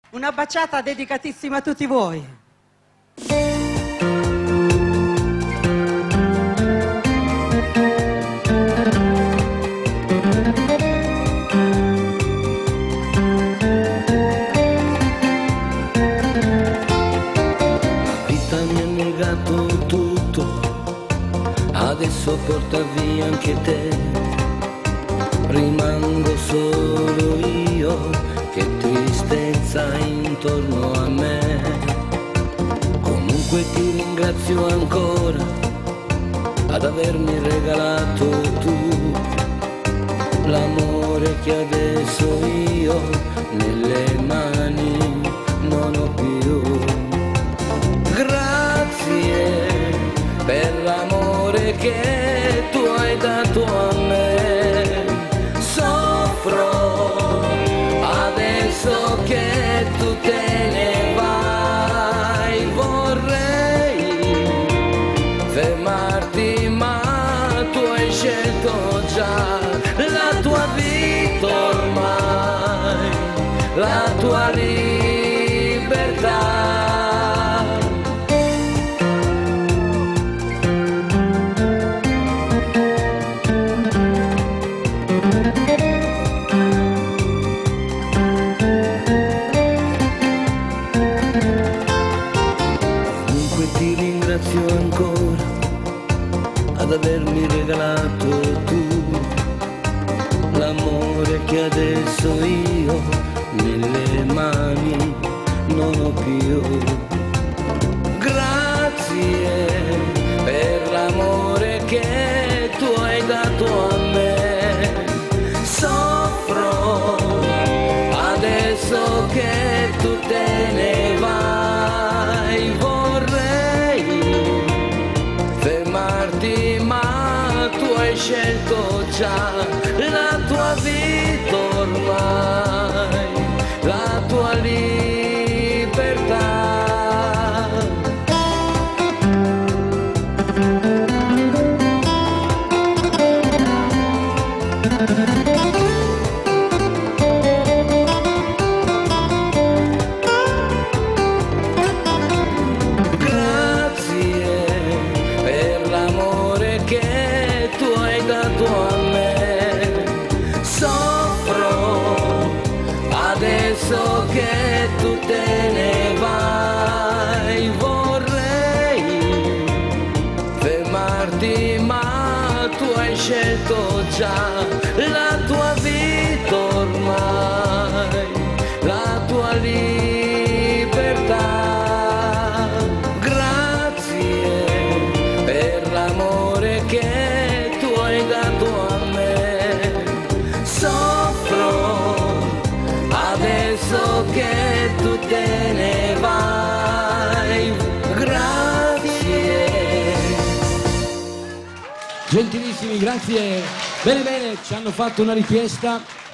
Una baciata dedicatissima a tutti voi. Adesso porta via anche te, rimango solo io, che tristezza intorno a me. Comunque ti ringrazio ancora ad avermi regalato tu l'amore che adesso io nelle mani non ho più. Grazie per l'amore che tu hai dato a me. Soffro adesso che tu te ne vai. Vorrei fermarti ma tu hai scelto già la tua vita ormai, la tua libertà. Ti ringrazio ancora ad avermi regalato tu l'amore che adesso io nelle mani non ho più. Grazie per l'amore che tu hai dato a me. Soffro adesso che tu te ne vai. Fermarti ma tu hai scelto già la tua vita ormai, la tua libertà. Adesso che tu te ne vai, vorrei fermarti ma tu hai scelto già la tua vita ormai, la tua libertà. Grazie per l'amore che tu hai dato a me. Soffro adesso che tu te ne vai. Grazie. Gentilissimi, grazie. Bene, bene, ci hanno fatto una richiesta.